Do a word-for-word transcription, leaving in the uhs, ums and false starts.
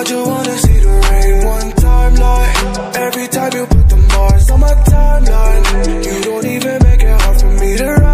Don't you wanna see the rain one time, like every time you put the bars on my timeline? You don't even make it hard for me to ride.